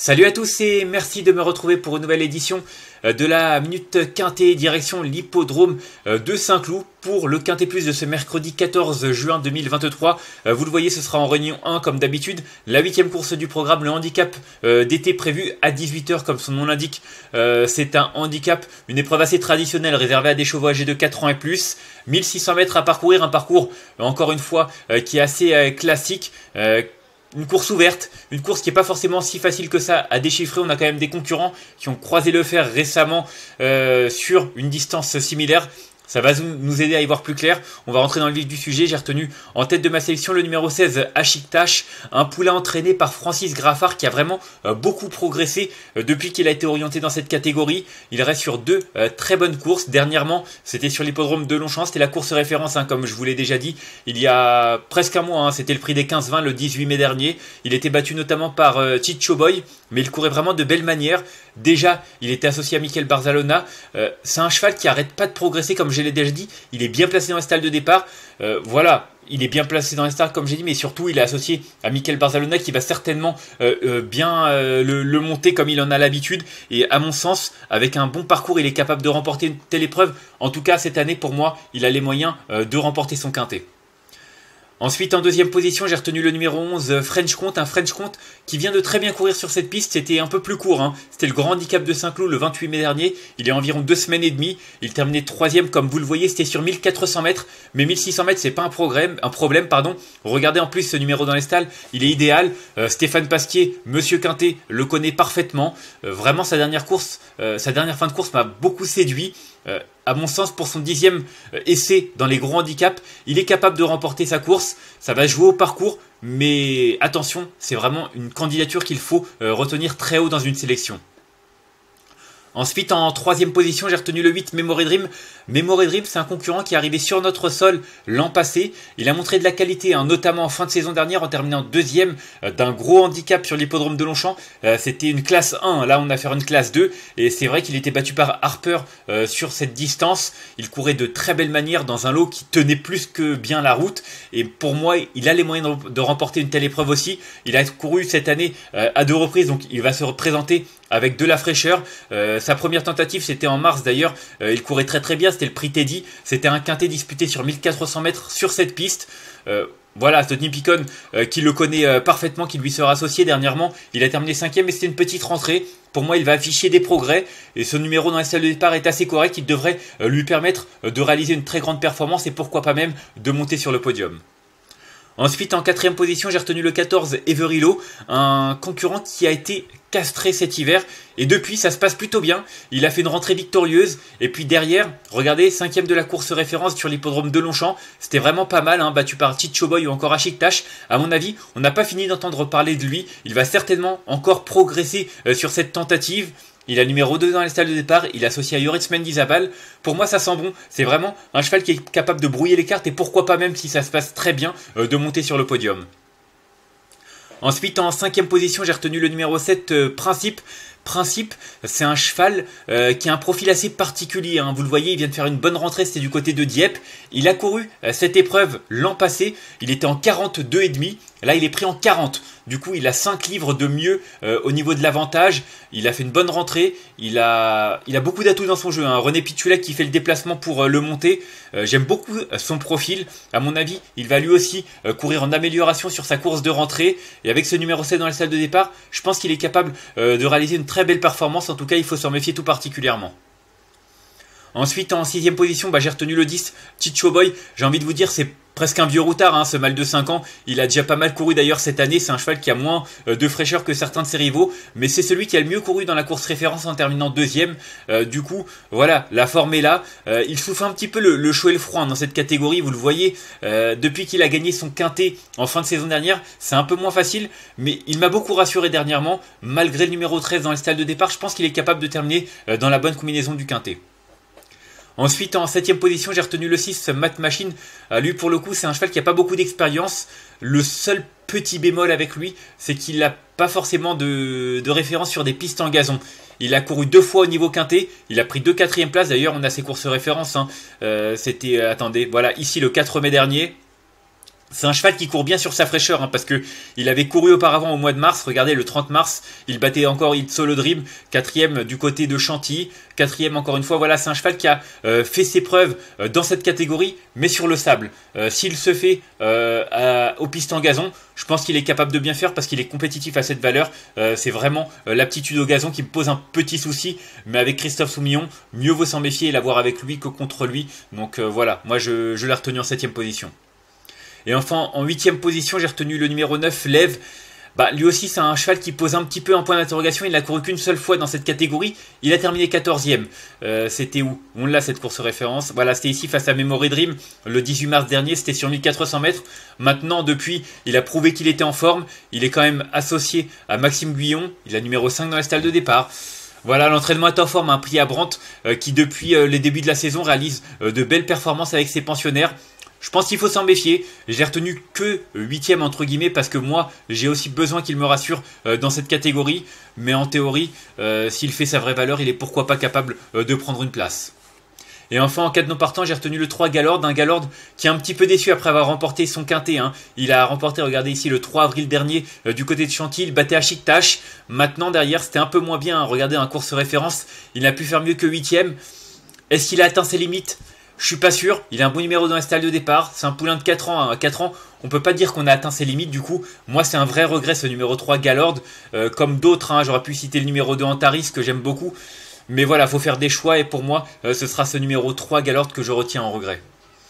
Salut à tous et merci de me retrouver pour une nouvelle édition de la Minute Quintet direction l'hippodrome de Saint-Cloud pour le Quintet Plus de ce mercredi 14 juin 2023. Vous le voyez, ce sera en réunion 1 comme d'habitude. La 8e course du programme, le handicap d'été prévu à 18 h comme son nom l'indique. C'est un handicap, une épreuve assez traditionnelle réservée à des chevaux âgés de 4 ans et plus. 1600 mètres à parcourir, un parcours encore une fois qui est assez classique. Une course ouverte, une course qui n'est pas forcément si facile que ça à déchiffrer. On a quand même des concurrents qui ont croisé le fer récemment sur une distance similaire. Ça va nous aider à y voir plus clair. On va rentrer dans le vif du sujet. J'ai retenu en tête de ma sélection le numéro 16, Ashiktash, un poulain entraîné par Francis Graffard qui a vraiment beaucoup progressé depuis qu'il a été orienté dans cette catégorie. Il reste sur deux très bonnes courses. Dernièrement, c'était sur l'hippodrome de Longchamp. C'était la course référence, comme je vous l'ai déjà dit, il y a presque un mois. C'était le prix des 15-20 le 18 mai dernier. Il était battu notamment par Chicho Boy, mais il courait vraiment de belle manière. Déjà, il était associé à Mikel Barzalona. C'est un cheval qui arrête pas de progresser, comme je l'ai déjà dit. Il est bien placé dans les stalles de départ. Voilà, il est bien placé dans les stalles, comme j'ai dit, mais surtout, il est associé à Mikel Barzalona qui va certainement bien le monter comme il en a l'habitude. Et à mon sens, avec un bon parcours, il est capable de remporter une telle épreuve. En tout cas, cette année, pour moi, il a les moyens de remporter son quintet. Ensuite, en deuxième position, j'ai retenu le numéro 11, French Comte, un French Comte qui vient de très bien courir sur cette piste. C'était un peu plus court, C'était le grand handicap de Saint-Cloud le 28 mai dernier. Il y a environ 2 semaines et demie. Il terminait troisième, comme vous le voyez, c'était sur 1400 mètres. Mais 1600 mètres, c'est pas un problème. Regardez en plus ce numéro dans les stalles, il est idéal. Stéphane Pasquier, Monsieur Quintet, le connaît parfaitement. Vraiment, sa dernière fin de course m'a beaucoup séduit. À mon sens, pour son 10e essai dans les gros handicaps, il est capable de remporter sa course. Ça va jouer au parcours, mais attention, c'est vraiment une candidature qu'il faut retenir très haut dans une sélection. Ensuite, en troisième position, j'ai retenu le 8, Memory Dream. Memory Dream, c'est un concurrent qui est arrivé sur notre sol l'an passé. Il a montré de la qualité, notamment en fin de saison dernière, en terminant deuxième d'un gros handicap sur l'hippodrome de Longchamp. C'était une classe 1, là on a fait une classe 2. Et c'est vrai qu'il était battu par Harper sur cette distance. Il courait de très belle manière dans un lot qui tenait plus que bien la route. Et pour moi, il a les moyens de remporter une telle épreuve aussi. Il a couru cette année à 2 reprises, donc il va se représenter avec de la fraîcheur. Sa première tentative, c'était en mars d'ailleurs. Il courait très très bien, c'était le prix Teddy. C'était un quintet disputé sur 1400 mètres sur cette piste. Voilà, Tony Picon qui le connaît parfaitement, qui lui sera associé dernièrement. Il a terminé 5e, mais c'était une petite rentrée. Pour moi, il va afficher des progrès. Et ce numéro dans la salle de départ est assez correct. Il devrait lui permettre de réaliser une très grande performance et pourquoi pas même de monter sur le podium. Ensuite, en 4e position, j'ai retenu le 14, Everillo, un concurrent qui a été castré cet hiver. Et depuis, ça se passe plutôt bien. Il a fait une rentrée victorieuse. Et puis derrière, regardez, 5e de la course référence sur l'hippodrome de Longchamp. C'était vraiment pas mal, battu par Chicho Boy ou encore Ashiktash. À mon avis, on n'a pas fini d'entendre parler de lui. Il va certainement encore progresser sur cette tentative. Il a numéro 2 dans les stalles de départ, il est associé à Yoritz Mendizabal. Pour moi, ça sent bon. C'est vraiment un cheval qui est capable de brouiller les cartes et pourquoi pas même, si ça se passe très bien, de monter sur le podium. Ensuite, en 5e position, j'ai retenu le numéro 7, Principe. Principe, c'est un cheval qui a un profil assez particulier. Vous le voyez, il vient de faire une bonne rentrée, c'était du côté de Dieppe. Il a couru cette épreuve l'an passé, il était en 42,5. Là, il est pris en 40. Du coup, il a 5 livres de mieux au niveau de l'avantage. Il a fait une bonne rentrée. Il a beaucoup d'atouts dans son jeu. René Pitulek qui fait le déplacement pour le monter. J'aime beaucoup son profil. À mon avis, il va lui aussi courir en amélioration sur sa course de rentrée. Et avec ce numéro 7 dans la salle de départ, je pense qu'il est capable de réaliser une très belle performance. En tout cas, il faut s'en méfier tout particulièrement. Ensuite, en 6e position, j'ai retenu le 10, Chicho Boy. J'ai envie de vous dire, c'est presque un vieux routard, ce mâle de 5 ans. Il a déjà pas mal couru d'ailleurs cette année. C'est un cheval qui a moins de fraîcheur que certains de ses rivaux. Mais c'est celui qui a le mieux couru dans la course référence en terminant 2e. Du coup, voilà, la forme est là. Il souffre un petit peu le chaud et le froid dans cette catégorie. Vous le voyez, depuis qu'il a gagné son quintet en fin de saison dernière, c'est un peu moins facile. Mais il m'a beaucoup rassuré dernièrement. Malgré le numéro 13 dans les stalles de départ, je pense qu'il est capable de terminer dans la bonne combinaison du quintet. Ensuite, en 7e position, j'ai retenu le 6, Matt Machine. Lui, pour le coup, c'est un cheval qui n'a pas beaucoup d'expérience. Le seul petit bémol avec lui, c'est qu'il n'a pas forcément de référence sur des pistes en gazon. Il a couru 2 fois au niveau quintet. Il a pris 2 4e places. D'ailleurs, on a ses courses références. C'était, attendez, voilà, ici le 4 mai dernier. C'est un cheval qui court bien sur sa fraîcheur, hein, parce que il avait couru auparavant au mois de mars. Regardez, le 30 mars, il battait encore It's Solo Dream, quatrième du côté de Chantilly, quatrième encore une fois. Voilà, c'est un cheval qui a fait ses preuves dans cette catégorie, mais sur le sable. S'il se fait aux pistes en gazon, je pense qu'il est capable de bien faire parce qu'il est compétitif à cette valeur. C'est vraiment l'aptitude au gazon qui me pose un petit souci, mais avec Christophe Soumillon, mieux vaut s'en méfier et l'avoir avec lui que contre lui. Donc voilà, moi je l'ai retenu en 7ème position. Et enfin, en 8ème position, j'ai retenu le numéro 9, Lève. Bah, lui aussi, c'est un cheval qui pose un petit peu un point d'interrogation. Il n'a couru qu'une seule fois dans cette catégorie. Il a terminé 14e. C'était où? On l'a, cette course référence. Voilà, c'était ici face à Memory Dream. Le 18 mars dernier, c'était sur 1400 mètres. Maintenant, depuis, il a prouvé qu'il était en forme. Il est quand même associé à Maxime Guyon. Il a numéro 5 dans la stalle de départ. Voilà, l'entraînement est en forme, un prix à Brandt qui, depuis les débuts de la saison, réalise de belles performances avec ses pensionnaires. Je pense qu'il faut s'en méfier. J'ai retenu que 8ème entre guillemets parce que moi j'ai aussi besoin qu'il me rassure dans cette catégorie. Mais en théorie, s'il fait sa vraie valeur, il est pourquoi pas capable de prendre une place. Et enfin, en cas de non partant, j'ai retenu le 3 Galord, un Galord qui est un petit peu déçu après avoir remporté son quintet. Hein. Il a remporté, regardez ici, le 3 avril dernier du côté de Chantilly, il battait à Chic-Tache. Maintenant, derrière, c'était un peu moins bien. Hein. Regardez, un course référence, il n'a pu faire mieux que 8ème. Est-ce qu'il a atteint ses limites? Je suis pas sûr. Il a un bon numéro dans la stalle de départ. C'est un poulain de 4 ans. À 4 ans, on peut pas dire qu'on a atteint ses limites. Du coup, moi, c'est un vrai regret ce numéro 3 Galord. Comme d'autres, hein, j'aurais pu citer le numéro 2 Antaris que j'aime beaucoup. Mais voilà, faut faire des choix. Et pour moi, ce sera ce numéro 3 Galord que je retiens en regret.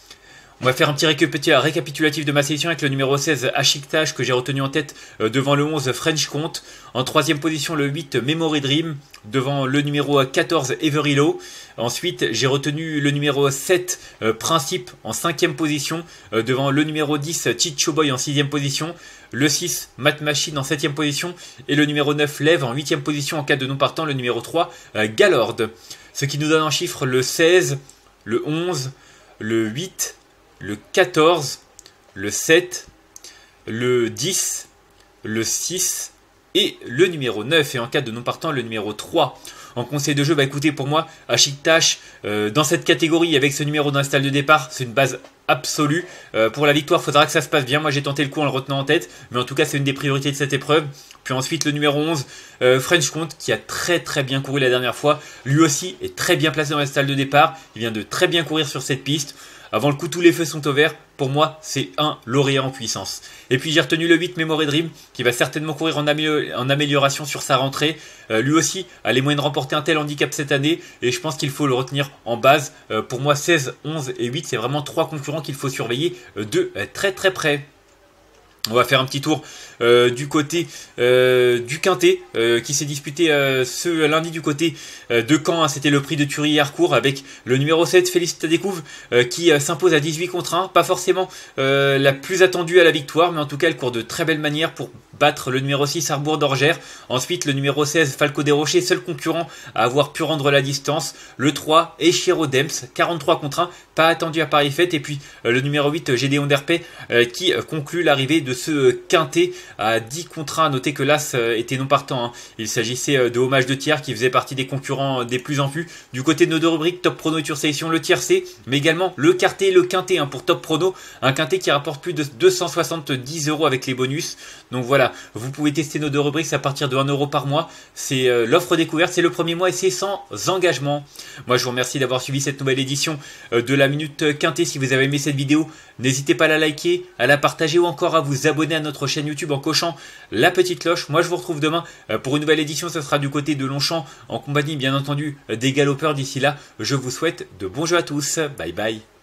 On va faire un petit récapitulatif de ma sélection avec le numéro 16 Ashiktash que j'ai retenu en tête devant le 11 French Comte. En 3ème position le 8 Memory Dream devant le numéro 14 Everillo. Ensuite j'ai retenu le numéro 7 Principe en 5ème position devant le numéro 10 Chicho Boy en 6ème position. Le 6 Math Machine en 7ème position et le numéro 9 Lève en 8ème position en cas de non partant le numéro 3 Galord. Ce qui nous donne en chiffres le 16, le 11, le 8, le 14, le 7, le 10, le 6 et le numéro 9. Et en cas de non partant, le numéro 3. En conseil de jeu, bah écoutez, pour moi, Ashiktash, dans cette catégorie, avec ce numéro dans la stalle de départ, c'est une base absolue. Pour la victoire, il faudra que ça se passe bien. Moi, j'ai tenté le coup en le retenant en tête. Mais en tout cas, c'est une des priorités de cette épreuve. Puis ensuite, le numéro 11, French Comte, qui a très très bien couru la dernière fois. Lui aussi est très bien placé dans la stalle de départ. Il vient de très bien courir sur cette piste. Avant le coup, tous les feux sont au vert. Pour moi, c'est un lauréat en puissance. Et puis j'ai retenu le 8 Memory Dream, qui va certainement courir en amélioration sur sa rentrée. Lui aussi a les moyens de remporter un tel handicap cette année. Et je pense qu'il faut le retenir en base. Pour moi, 16, 11 et 8, c'est vraiment 3 concurrents qu'il faut surveiller de très très près. On va faire un petit tour du côté du Quintet qui s'est disputé ce lundi du côté de Caen. Hein. C'était le prix de Thury-Harcourt avec le numéro 7 Félix Tadécouvre qui s'impose à 18 contre 1. Pas forcément la plus attendue à la victoire, mais en tout cas elle court de très belle manière pour battre le numéro 6 Arbour d'Orgère. Ensuite le numéro 16 Falco des Rochers, seul concurrent à avoir pu rendre la distance. Le 3 Echiro Dems, 43 contre 1, pas attendu à Paris Fête. Et puis le numéro 8 Gédéon Derpé qui conclut l'arrivée de ce quintet à 10 contre 1. Notez que l'As était non partant. Hein. Il s'agissait de Hommage de Thiers qui faisait partie des concurrents des plus en vue. Du côté de nos deux rubriques, Top Prono et Tour Sélection, le tiercé, mais également le quartet et le quintet hein, pour Top Prono. Un quintet qui rapporte plus de 270 € avec les bonus. Donc voilà, vous pouvez tester nos deux rubriques à partir de 1 € par mois. C'est l'offre découverte, c'est le premier mois et c'est sans engagement. Moi je vous remercie d'avoir suivi cette nouvelle édition de la Minute Quintet. Si vous avez aimé cette vidéo, n'hésitez pas à la liker, à la partager ou encore à vous abonner à notre chaîne YouTube en cochant la petite cloche. Moi je vous retrouve demain pour une nouvelle édition, ce sera du côté de Longchamp en compagnie bien entendu des galopeurs. D'ici là, je vous souhaite de bons jeux à tous. Bye bye.